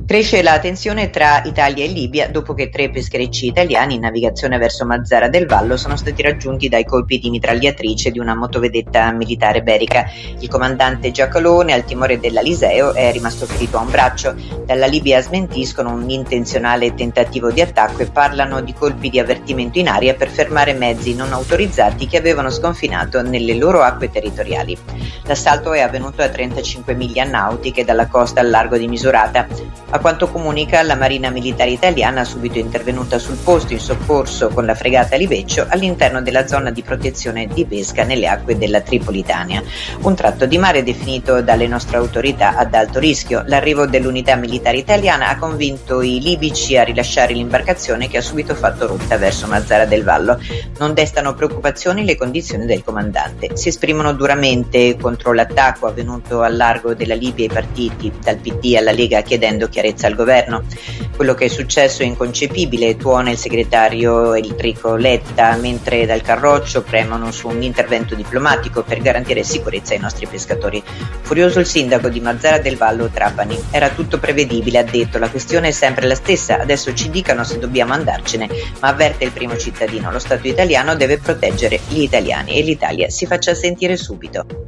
Cresce la tensione tra Italia e Libia dopo che 3 pescherecci italiani in navigazione verso Mazara del Vallo sono stati raggiunti dai colpi di mitragliatrice di una motovedetta militare bellica. Il comandante Giacalone, al timore dell'Aliseo, è rimasto ferito a un braccio. Dalla Libia smentiscono un intenzionale tentativo di attacco e parlano di colpi di avvertimento in aria per fermare mezzi non autorizzati che avevano sconfinato nelle loro acque territoriali. L'assalto è avvenuto a 35 miglia nautiche dalla costa al largo di Misurata. A quanto comunica la Marina Militare Italiana, subito intervenuta sul posto in soccorso con la fregata Liveccio all'interno della zona di protezione di pesca nelle acque della Tripolitania. Un tratto di mare definito dalle nostre autorità ad alto rischio. L'arrivo dell'unità militare italiana ha convinto i libici a rilasciare l'imbarcazione, che ha subito fatto rotta verso Mazara del Vallo. Non destano preoccupazioni le condizioni del comandante. Si esprimono duramente contro l'attacco avvenuto al largo della Libia ai partiti, dal PD alla Lega, chiedendo chiarezza al governo. Quello che è successo è inconcepibile, tuona il segretario Enrico Letta, mentre dal Carroccio premono su un intervento diplomatico per garantire sicurezza ai nostri pescatori. Furioso il sindaco di Mazara del Vallo Trapani. Era tutto prevedibile, ha detto, la questione è sempre la stessa, adesso ci dicano se dobbiamo andarcene, ma avverte il primo cittadino, lo Stato italiano deve proteggere gli italiani e l'Italia si faccia sentire subito.